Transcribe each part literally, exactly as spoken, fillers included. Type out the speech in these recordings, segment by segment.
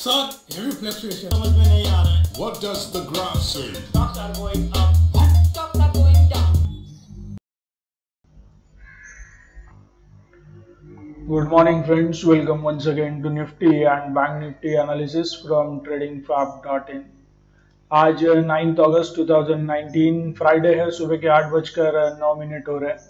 Son, heavy fluctuation. समझ में नहीं आ रहा है. What does the graph say? Stocks are going up. What? Stocks are going down. Good morning, friends. Welcome once again to Nifty and Banknifty analysis from trading fab dot in. आज ninth August दो हज़ार उन्नीस Friday है, सुबह के आठ बजकर नौ minute हो रहे हैं.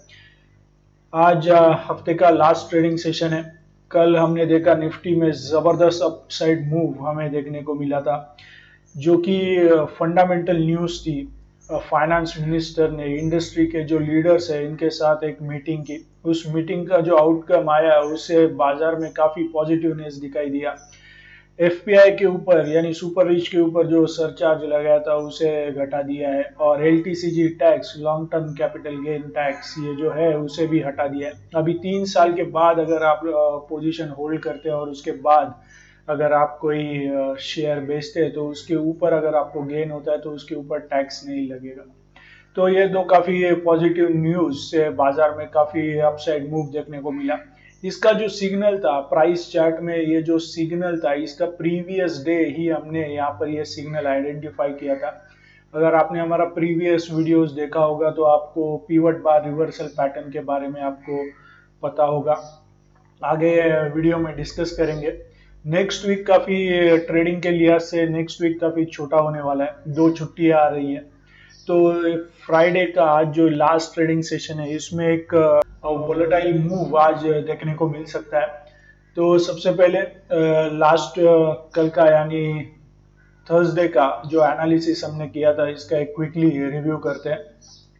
आज हफ्ते का लास्ट ट्रेडिंग सेशन है. कल हमने देखा निफ्टी में जबरदस्त अपसाइड मूव हमें देखने को मिला था, जो कि फंडामेंटल न्यूज थी. फाइनेंस मिनिस्टर ने इंडस्ट्री के जो लीडर्स है इनके साथ एक मीटिंग की. उस मीटिंग का जो आउटकम आया उससे बाजार में काफी पॉजिटिवनेस दिखाई दिया. एफपीआई के ऊपर यानी सुपर रिच के ऊपर जो सरचार्ज लगाया था उसे घटा दिया है, और LTCG tax, long term capital gain tax, ये जो है उसे भी हटा दिया है. अभी तीन साल के बाद अगर आप पोजीशन होल्ड करते हैं और उसके बाद अगर आप कोई शेयर बेचते हैं तो उसके ऊपर अगर आपको गेन होता है तो उसके ऊपर टैक्स नहीं लगेगा. तो ये दो काफी पॉजिटिव न्यूज से बाजार में काफी अपसाइड मूव देखने को मिला. इसका जो सिग्नल था प्राइस चार्ट में, ये जो सिग्नल था इसका प्रीवियस डे ही हमने यहाँ पर ये सिग्नल आइडेंटिफाई किया था. अगर आपने हमारा प्रीवियस वीडियोस देखा होगा तो आपको पिवट बार रिवर्सल पैटर्न के बारे में आपको पता होगा. आगे वीडियो में डिस्कस करेंगे. नेक्स्ट वीक काफी ट्रेडिंग के लिहाज से नेक्स्ट वीक काफी छोटा होने वाला है. दो छुट्टियां आ रही है, तो फ्राइडे का आज जो लास्ट ट्रेडिंग सेशन है इसमें एक वोलेटाइल मूव आज देखने को मिल सकता है. तो सबसे पहले लास्ट कल का यानी थर्सडे का जो एनालिसिस हमने किया था इसका एक क्विकली रिव्यू करते हैं.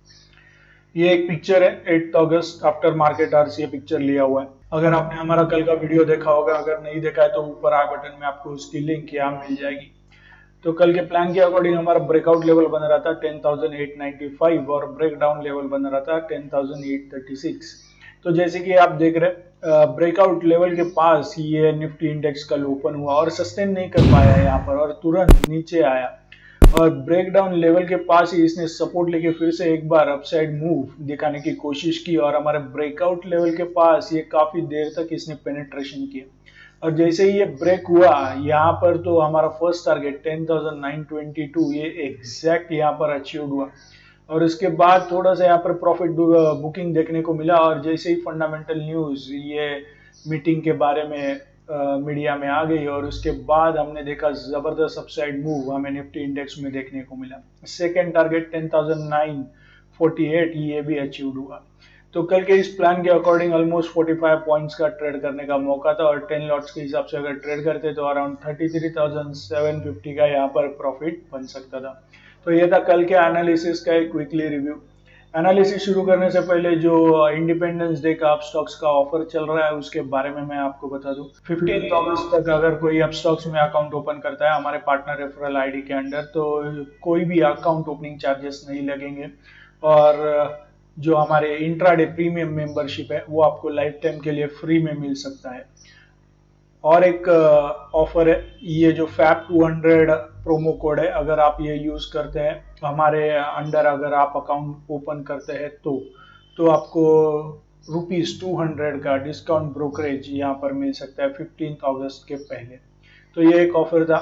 ये एक पिक्चर है eight August after market hours, ये पिक्चर लिया हुआ है. अगर आपने हमारा कल का वीडियो देखा होगा, अगर नहीं देखा है तो ऊपर आई बटन में आपको उसकी लिंक यहाँ मिल जाएगी. तो कल के प्लान के अकॉर्डिंग हमारा ब्रेकआउट लेवल बन रहा था ten thousand eight ninety five और ब्रेक डाउन लेवल बन रहा था ten thousand eight thirty six. तो जैसे कि आप देख रहे ब्रेकआउट लेवल के पास ये निफ्टी इंडेक्स कल ओपन हुआ और सस्टेन नहीं कर पाया यहाँ पर और तुरंत नीचे आया, और ब्रेक डाउन लेवल के पास ही इसने सपोर्ट लेके फिर से एक बार अपसाइड मूव दिखाने की कोशिश की, और हमारे ब्रेकआउट लेवल के पास ये काफी देर तक इसने पेनिट्रेशन किया. और जैसे ही ये ब्रेक हुआ यहाँ पर तो हमारा first target ten thousand nine twenty two ये एग्जैक्ट यहाँ पर अचीव हुआ, और उसके बाद थोड़ा सा यहाँ पर प्रॉफिट बुकिंग देखने को मिला. और जैसे ही फंडामेंटल न्यूज ये मीटिंग के बारे में मीडिया में आ गई और उसके बाद हमने देखा जबरदस्त अपसाइड मूव हमें निफ्टी इंडेक्स में देखने को मिला. Second target ten thousand nine forty eight ये भी अचीव हुआ. तो कल के इस प्लान के अकॉर्डिंग ऑलमोस्ट पैंतालीस पॉइंट्स का ट्रेड करने का मौका था, और टेन लॉट्स के हिसाब से अगर ट्रेड करते तो around thirty three thousand seven fifty का यहाँ पर प्रॉफिट बन सकता था. तो ये था कल के एनालिसिस का एक क्विकली रिव्यू. एनालिसिस शुरू करने से पहले जो इंडिपेंडेंस डे का अपस्टॉक्स का ऑफर चल रहा है उसके बारे में मैं आपको बता दूं. फिफ्टीन अगस्त तक अगर कोई अपस्टॉक्स में अकाउंट ओपन करता है हमारे पार्टनर रेफरल आईडी के अंडर, तो कोई भी अकाउंट ओपनिंग चार्जेस नहीं लगेंगे, और जो हमारे इंट्राडे प्रीमियम मेंबरशिप है वो आपको लाइफ टाइम के लिए फ्री में मिल सकता है. और एक ऑफर है, ये जो fab two hundred promo code है, अगर आप ये यूज करते हैं हमारे अंडर, अगर आप अकाउंट ओपन करते हैं तो तो आपको रुपीज टू हंड्रेड का डिस्काउंट ब्रोकरेज यहाँ पर मिल सकता है फिफ्टीन अगस्त के पहले. तो ये एक ऑफर था.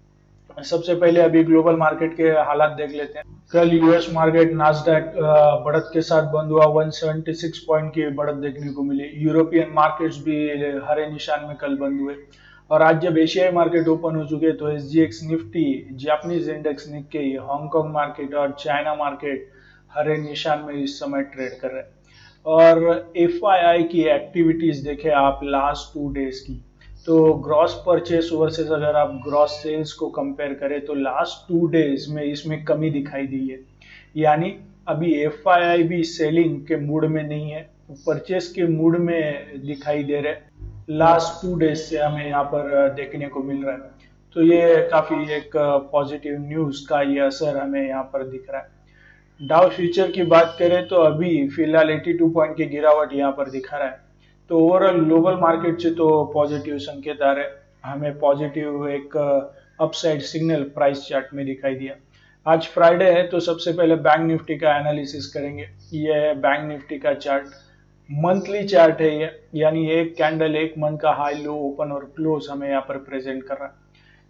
सबसे पहले अभी ग्लोबल मार्केट के हालात देख लेते हैं. कल यूएस मार्केट नास्डैक बढ़त के साथ बंद हुआ, एक सौ छिहत्तर पॉइंट की बढ़त देखने को मिली. यूरोपियन मार्केट्स भी हरे निशान में कल बंद हुए, और आज जब एशियाई मार्केट ओपन हो चुके तो SGX Nifty, Japanese index Nikkei, Hong Kong market और चाइना मार्केट हरे निशान में इस समय ट्रेड कर रहे हैं. और एफआईआई की एक्टिविटीज देखे आप लास्ट टू डेज की, तो ग्रॉस परचेस वर्सेस अगर आप ग्रॉस सेल्स को कंपेयर करें तो लास्ट टू डेज में इसमें कमी दिखाई दी है. यानी अभी एफआईआई भी सेलिंग के मूड में नहीं है, परचेस के मूड में दिखाई दे रहे. लास्ट टू डेज से हमें यहाँ पर देखने को मिल रहा है. तो ये काफी एक पॉजिटिव न्यूज का ये असर हमें यहाँ पर दिख रहा है. डाउ फ्यूचर की बात करें तो अभी फिलहाल बयासी पॉइंट की गिरावट यहाँ पर दिखा रहा है. तो ओवरऑल ग्लोबल मार्केट से तो पॉजिटिव संकेत आ रहे, हमें पॉजिटिव एक अपसाइड सिग्नल प्राइस चार्ट में दिखाई दिया. आज फ्राइडे है तो सबसे पहले बैंक निफ्टी का एनालिसिस करेंगे. ये है बैंक निफ्टी का चार्ट. मंथली चार्ट है ये, यानी एक कैंडल एक मंथ का हाई लो ओपन और क्लोज हमें यहाँ पर प्रेजेंट कर रहा है।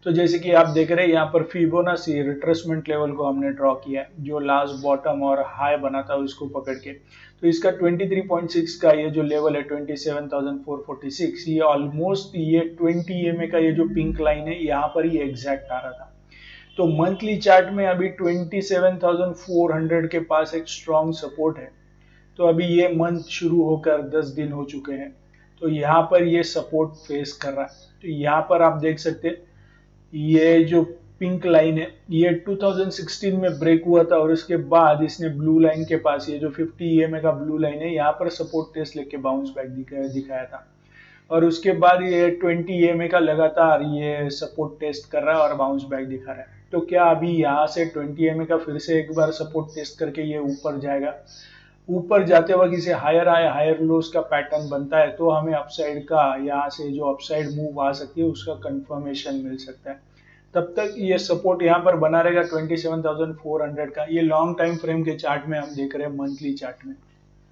तो जैसे कि आप देख रहे हैं यहाँ पर फिबोनाची रिट्रेसमेंट लेवल को हमने ड्रॉ किया है, जो लास्ट बॉटम और हाई बना था उसको पकड़ के। तो इसका तेईस पॉइंट छह का ये जो लेवल है सत्ताईस हज़ार चार सौ छियालीस, ये ऑलमोस्ट ये बीस ई एम ए का ये जो पिंक लाइन है यहाँ पर ही एग्जैक्ट आ रहा था। तो मंथली चार्ट में अभी सत्ताईस हज़ार चार सौ के पास एक स्ट्रॉन्ग सपोर्ट है। तो अभी ये मंथ शुरू होकर दस दिन हो चुके हैं, तो यहाँ पर ये सपोर्ट फेस कर रहा है। तो यहाँ पर आप देख सकते हैं ये जो पिंक लाइन है ये दो हज़ार सोलह में ब्रेक हुआ था और उसके बाद इसने ब्लू लाइन के पास ये जो पचास ई एम ए का ब्लू लाइन है यहाँ पर सपोर्ट टेस्ट लेके बाउंस बैक दिखाया दिखाया था और उसके बाद ये बीस ई एम ए का लगातार ये सपोर्ट टेस्ट कर रहा है और बाउंस बैक दिखा रहा है। तो क्या अभी यहाँ से बीस ई एम ए का फिर से एक बार सपोर्ट टेस्ट करके ये ऊपर जाएगा? ऊपर जाते वक्त इसे हायर हाई हायर लोस का पैटर्न बनता है तो हमें अपसाइड का यहाँ से जो अपसाइड मूव आ सकती है उसका कंफर्मेशन मिल सकता है। तब तक ये सपोर्ट यहाँ पर बना रहेगा सत्ताईस हज़ार चार सौ का। ये लॉन्ग टाइम फ्रेम के चार्ट में हम देख रहे हैं, मंथली चार्ट में।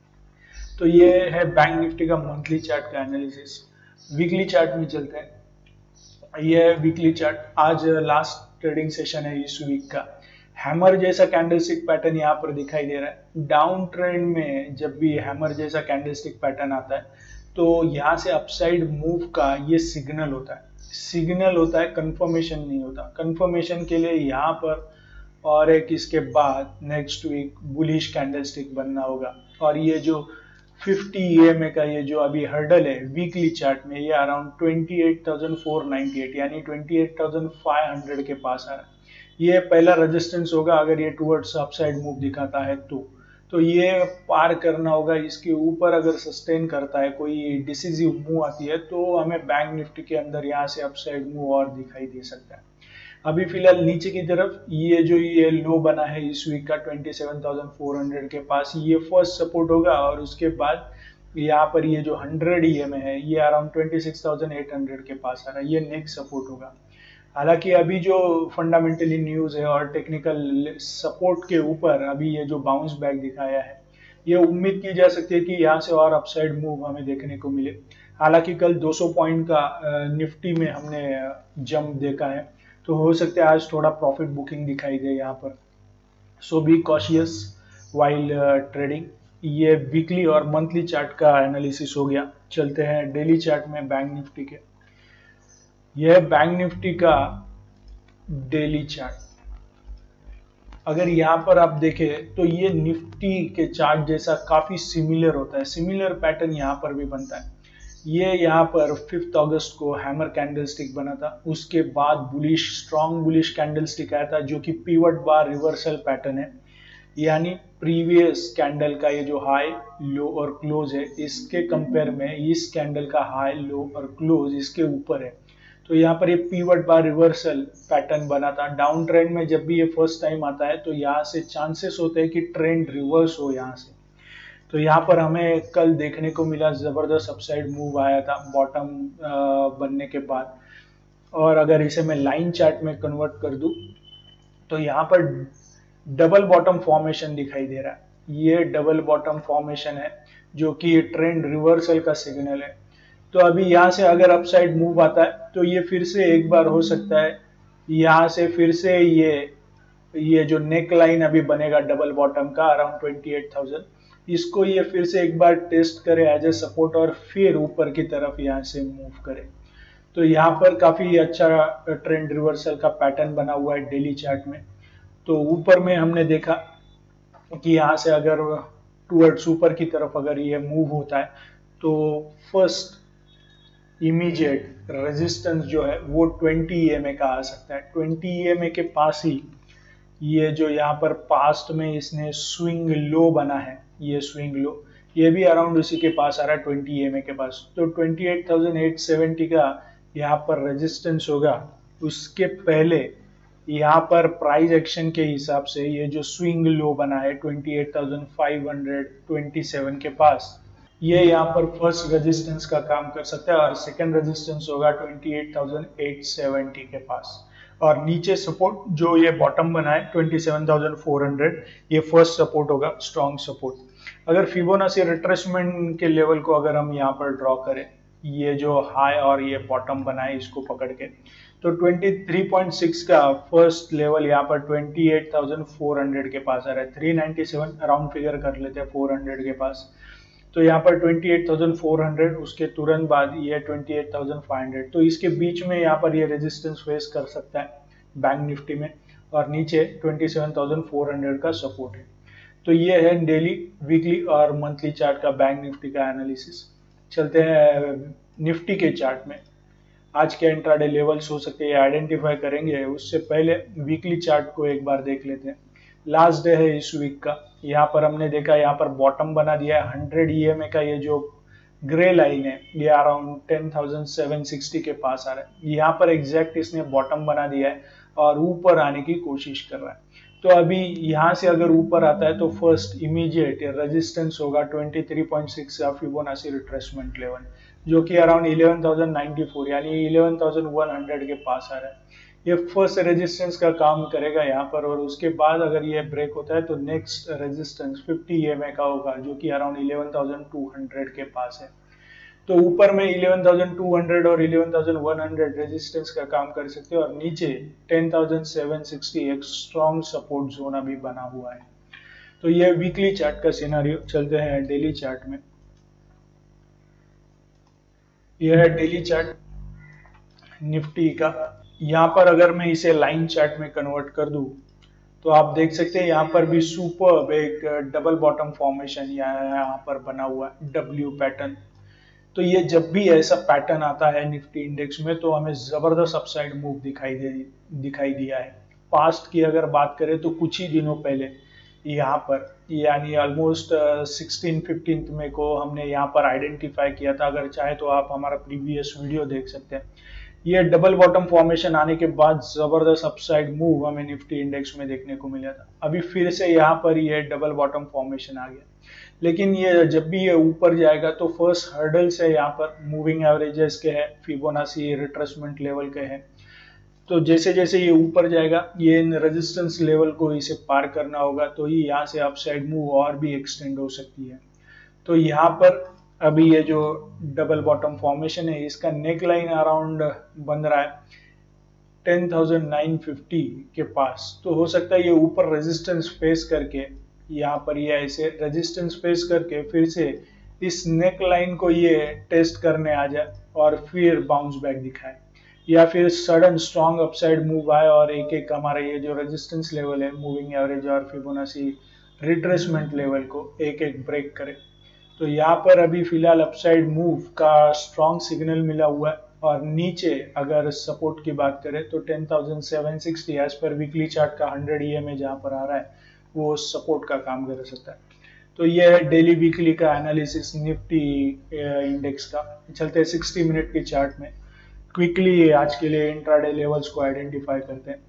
तो ये है बैंक निफ्टी का मंथली चार्ट का एनालिसिस। वीकली चार्ट में चलते हैं। ये वीकली चार्ट, आज लास्ट ट्रेडिंग सेशन है इस वीक का। हैमर जैसा कैंडलस्टिक पैटर्न यहाँ पर दिखाई दे रहा है। डाउन ट्रेंड में जब भी हैमर जैसा कैंडलस्टिक पैटर्न आता है तो यहाँ से अपसाइड मूव का ये सिग्नल होता है सिग्नल होता है कंफर्मेशन नहीं होता। कंफर्मेशन के लिए यहाँ पर और एक इसके बाद नेक्स्ट वीक बुलिश कैंडलस्टिक बनना होगा। और ये जो पचास ई एम ए का ये जो अभी हर्डल है वीकली चार्ट में, ये अराउंड अट्ठाईस हज़ार चार सौ अट्ठानवे यानी अट्ठाईस हज़ार पाँच सौ के पास आ रहा है। ये पहला रेजिस्टेंस होगा अगर ये टुवर्ड्स अपसाइड मूव दिखाता है तो तो ये पार करना होगा। इसके ऊपर अगर सस्टेन करता है, कोई डिसिसिव मूव आती है तो हमें बैंक निफ्टी के अंदर यहाँ से अपसाइड मूव और दिखाई दे सकता है। अभी फिलहाल नीचे की तरफ ये जो ये लो बना है इस वीक का सत्ताईस हज़ार चार सौ के पास, ये फर्स्ट सपोर्ट होगा और उसके बाद यहाँ पर ये जो हंड्रेड ई एम ए है ये अराउंड छब्बीस हज़ार आठ सौ के पास आ रहा है, ये नेक्स्ट सपोर्ट होगा। हालांकि अभी जो फंडामेंटली न्यूज है और टेक्निकल सपोर्ट के ऊपर अभी ये जो बाउंस बैक दिखाया है, ये उम्मीद की जा सकती है कि यहाँ से और अपसाइड मूव हमें देखने को मिले। हालांकि कल दो सौ पॉइंट का निफ्टी में हमने जंप देखा है, तो हो सकता है आज थोड़ा प्रॉफिट बुकिंग दिखाई दे यहाँ पर। So be cautious while trading. ये वीकली और मंथली चार्ट का एनालिसिस हो गया। चलते हैं डेली चार्ट में बैंक निफ्टी के। यह बैंक निफ्टी का डेली चार्ट। अगर यहाँ पर आप देखें तो ये निफ्टी के चार्ट जैसा काफी सिमिलर होता है, सिमिलर पैटर्न यहाँ पर भी बनता है। ये यहाँ पर फिफ्थ अगस्त को हैमर कैंडलस्टिक बना था, उसके बाद बुलिश स्ट्रॉन्ग बुलिश कैंडलस्टिक आया था जो कि पिवट बार रिवर्सल पैटर्न है, यानी प्रीवियस कैंडल का ये जो हाई लो और क्लोज है इसके कंपेयर में इस कैंडल का हाई लो और क्लोज इसके ऊपर है। तो यहाँ पर ये पिवट बार रिवर्सल पैटर्न बना था। डाउन ट्रेंड में जब भी ये फर्स्ट टाइम आता है तो यहाँ से चांसेस होते हैं कि ट्रेंड रिवर्स हो यहाँ से। तो यहाँ पर हमें कल देखने को मिला जबरदस्त अपसाइड मूव आया था बॉटम बनने के बाद। और अगर इसे मैं लाइन चार्ट में कन्वर्ट कर दूं तो यहाँ पर डबल बॉटम फॉर्मेशन दिखाई दे रहा है। ये डबल बॉटम फॉर्मेशन है जो कि ट्रेंड रिवर्सल का सिग्नल है। तो अभी यहाँ से अगर अपसाइड मूव आता है तो ये फिर से एक बार हो सकता है यहाँ से फिर से ये ये जो नेक लाइन अभी बनेगा डबल बॉटम का अराउंड अट्ठाईस हज़ार, इसको ये फिर से एक बार टेस्ट करे एज ए सपोर्ट और फिर ऊपर की तरफ यहाँ से मूव करे। तो यहाँ पर काफी अच्छा ट्रेंड रिवर्सल का पैटर्न बना हुआ है डेली चार्ट में। तो ऊपर में हमने देखा कि यहाँ से अगर टुवर्ड्स ऊपर की तरफ अगर ये मूव होता है तो फर्स्ट इमीडिएट रेजिस्टेंस जो है वो बीस ई एम ए का आ सकता है। बीस ई एम ए के पास ही ये जो यहाँ पर पास्ट में इसने स्विंग लो बना है, ये स्विंग लो ये भी अराउंड उसी के पास आ रहा है बीस ई एम ए के पास। तो अट्ठाईस हज़ार आठ सौ सत्तर का यहाँ पर रेजिस्टेंस होगा। उसके पहले यहाँ पर प्राइस एक्शन के हिसाब से ये जो स्विंग लो बना है अट्ठाईस हज़ार पाँच सौ सत्ताईस के पास, ये यहाँ पर फर्स्ट रेजिस्टेंस का काम कर सकता है और सेकंड रेजिस्टेंस होगा अट्ठाईस हज़ार आठ सौ सत्तर के पास। और नीचे सपोर्ट जो ये बॉटम बना है सत्ताईस हज़ार चार सौ, ये फर्स्ट सपोर्ट होगा, स्ट्रॉन्ग सपोर्ट। अगर फिबोनाची रिट्रेसमेंट के लेवल को अगर हम यहाँ पर ड्रॉ करें ये जो हाई और ये बॉटम बना है इसको पकड़ के। तो तेईस पॉइंट सिक्स का फर्स्ट लेवल यहाँ पर अट्ठाईस हज़ार चार सौ के पास आ रहा है, तीन सौ सत्तानवे राउंड फिगर कर लेते हैं चार सौ के पास। तो यहाँ पर अट्ठाईस हज़ार चार सौ, उसके तुरंत बाद ये अट्ठाईस हज़ार पाँच सौ, तो इसके बीच में यहाँ पर ये रेजिस्टेंस फेस कर सकता है बैंक निफ्टी में, और नीचे सत्ताईस हज़ार चार सौ का सपोर्ट है। तो ये है डेली, वीकली और मंथली चार्ट का बैंक निफ्टी का एनालिसिस। चलते हैं निफ्टी के चार्ट में। आज के इंट्राडे लेवल्स हो सकते हैं आइडेंटिफाई करेंगे, उससे पहले वीकली चार्ट को एक बार देख लेते हैं। लास्ट डे है इस वीक का। यहाँ पर हमने देखा यहाँ पर बॉटम बना दिया है हंड्रेड ई एम ए का, ये जो ग्रे लाइन है ये around ten thousand seven sixty के पास आ रहा है। यहाँ पर एग्जैक्ट इसने बॉटम बना दिया है और ऊपर आने की कोशिश कर रहा है। तो अभी यहाँ से अगर ऊपर आता है तो फर्स्ट इमीडिएट रेजिस्टेंस होगा तेईस पॉइंट सिक्स का फिबोनाची रिट्रेसमेंट लेवल, जो कि around eleven thousand ninety four यानी इलेवन थाउजेंड वन हंड्रेड के पास आ रहा है। ये फर्स्ट रेजिस्टेंस का काम करेगा यहाँ पर, और उसके बाद अगर ये ब्रेक होता है तो next resistance fifty E M A का होगा, जो कि around eleven thousand two hundred के पास है। तो ऊपर में इलेवन थाउजेंड टू हंड्रेड और eleven thousand one hundred resistance का काम कर सकते हैं, और नीचे टेन थाउजेंड सेवन सिक्सटी एक स्ट्रॉन्ग सपोर्ट जोन अभी बना हुआ है। तो ये वीकली चार्ट का सिनेरियो। चलते हैं डेली चार्ट में। यह है डेली चार्ट निफ्टी का। यहाँ पर अगर मैं इसे लाइन चार्ट में कन्वर्ट कर दूं तो आप देख सकते हैं यहाँ पर भी सुपर एक डबल बॉटम फॉर्मेशन यहाँ पर बना हुआ है, डब्ल्यू पैटर्न। तो ये जब भी ऐसा पैटर्न आता है निफ्टी इंडेक्स में तो हमें जबरदस्त अपसाइड मूव दिखाई दे दिखाई दिया है। पास्ट की अगर बात करें तो कुछ ही दिनों पहले यहाँ पर यानी ऑलमोस्ट सिक्सटीन फिफ्टीन में को हमने यहाँ पर आइडेंटिफाई किया था। अगर चाहे तो आप हमारा प्रीवियस वीडियो देख सकते हैं। ये डबल बॉटम फॉर्मेशन आने के बाद जबरदस्त अपसाइड मूव हमें निफ्टी इंडेक्स में देखने को मिला था। अभी फिर से यहाँ पर ये डबल बॉटम फॉर्मेशन आ गया, लेकिन ये जब भी ये ऊपर जाएगा तो फर्स्ट हर्डल्स है यहाँ पर मूविंग एवरेजेस के है, फिबोनाची रिट्रेसमेंट लेवल के है। तो जैसे जैसे ये ऊपर जाएगा ये इन रेजिस्टेंस लेवल को इसे पार करना होगा, तो ये यहाँ से अपसाइड मूव और भी एक्सटेंड हो सकती है। तो यहाँ पर अभी ये जो डबल बॉटम फॉर्मेशन है इसका नेक लाइन अराउंड बन रहा है टेन थाउजेंड नाइन फिफ्टी के पास। तो हो सकता है ये ऊपर रेजिस्टेंस फेस करके यहाँ पर ये ऐसे रेजिस्टेंस फेस करके फिर से इस नेक लाइन को ये टेस्ट करने आ जाए और फिर बाउंस बैक दिखाए, या फिर सडन स्ट्रॉन्ग अपसाइड मूव आए और एक एक हमारा ये जो रेजिस्टेंस लेवल है मूविंग एवरेज और फिबोनाची रिट्रेसमेंट लेवल को एक एक ब्रेक करे। तो यहाँ पर अभी फिलहाल अपसाइड मूव का स्ट्रॉन्ग सिग्नल मिला हुआ है, और नीचे अगर सपोर्ट की बात करें तो ten thousand seven sixty as per weekly chart का हंड्रेड ई एम ए जहाँ पर आ रहा है वो सपोर्ट का काम कर सकता है। तो ये है डेली वीकली का एनालिसिस निफ्टी इंडेक्स का। चलते हैं सिक्सटी मिनट के चार्ट में। क्विकली आज के लिए इंट्राडे लेवल्स को आइडेंटिफाई करते हैं।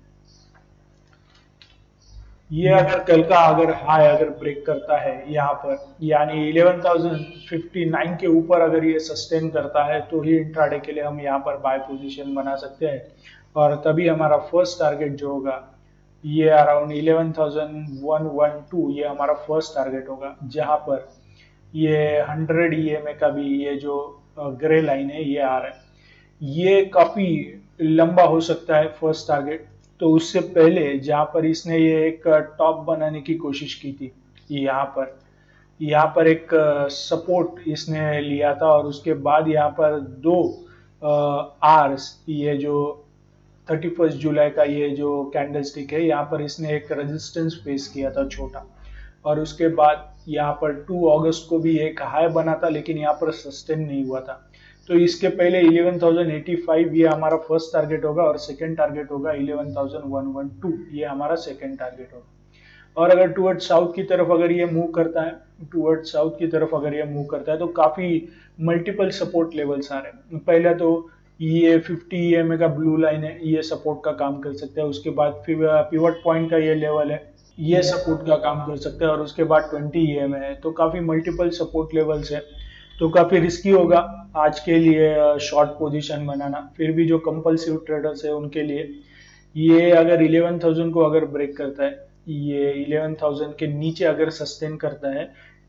ये अगर कल का अगर हाई अगर ब्रेक करता है यहाँ पर यानी इलेवन थाउजेंड फिफ्टी नाइन के ऊपर अगर ये सस्टेन करता है तो ही इंट्राडे के लिए हम यहाँ पर बाय पोजीशन बना सकते हैं, और तभी हमारा फर्स्ट टारगेट जो होगा ये around eleven thousand one hundred twelve ये हमारा फर्स्ट टारगेट होगा, जहाँ पर ये हंड्रेड ई एम ए का भी ये जो ग्रे लाइन है ये आ रहा है। ये काफी लंबा हो सकता है फर्स्ट टारगेट। तो उससे पहले जहाँ पर इसने ये एक टॉप बनाने की कोशिश की थी, यहाँ पर यहाँ पर एक सपोर्ट इसने लिया था, और उसके बाद यहाँ पर दो आर्स ये जो थर्टी फर्स्ट जुलाई का ये जो कैंडलस्टिक है यहाँ पर इसने एक रेजिस्टेंस फेस किया था छोटा, और उसके बाद यहाँ पर टू अगस्त को भी एक हाई बना था लेकिन यहाँ पर सस्टेन नहीं हुआ था। तो इसके पहले इलेवन थाउजेंड एटी फाइव ये हमारा फर्स्ट टारगेट होगा, और सेकंड टारगेट होगा eleven thousand one hundred twelve ये हमारा सेकंड टारगेट होगा। और अगर टुवर्ड साउथ की तरफ अगर ये मूव करता है टुवर्ड साउथ की तरफ अगर ये मूव करता है तो काफी मल्टीपल सपोर्ट लेवल्स आ रहे हैं। पहला तो ये फिफ्टी ई एम ए का ब्लू लाइन है, ये सपोर्ट का काम कर सकता है। उसके बाद पिवट पॉइंट का ये लेवल है, ये सपोर्ट का काम कर सकता है, और उसके बाद ट्वेंटी ई एम ए है। तो काफी मल्टीपल सपोर्ट लेवल्स है, तो काफी रिस्की होगा आज के लिए शॉर्ट पोजीशन बनाना। फिर भी जो कंपल्सिव ट्रेडर्स है उनके लिए ये अगर इलेवन थाउजेंड को अगर ब्रेक करता है, ये इलेवन थाउजेंड के नीचे अगर सस्टेन करता है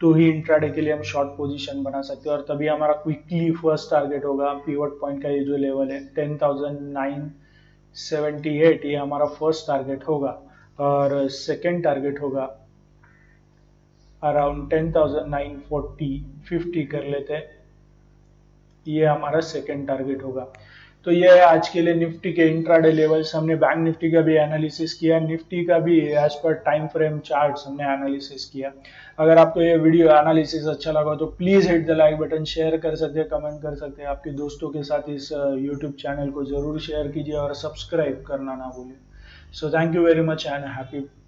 तो ही इंट्राडे के लिए हम शॉर्ट पोजीशन बना सकते हैं। और तभी हमारा क्विकली फर्स्ट टारगेट होगा पिवट पॉइंट का ये जो लेवल है ten thousand nine seventy eight, ये हमारा फर्स्ट टारगेट होगा। और सेकेंड टारगेट होगा around ten thousand nine forty fifty कर लेते हैं, ये हमारा सेकेंड टारगेट होगा। तो ये है आज के लिए निफ्टी के इंट्राडे लेवल्स। हमने बैंक निफ्टी का भी एनालिसिस किया, निफ्टी का भी as per time frame charts हमने एनालिसिस किया। अगर आपको ये वीडियो एनालिसिस अच्छा लगा तो please hit the like button, share कर सकते हैं, कमेंट कर सकते हैं, आपके दोस्तों के साथ इस यूट्यूब चैनल को जरूर शेयर कीजिए और सब्सक्राइब करना ना भूलिए। So thank you very much and happy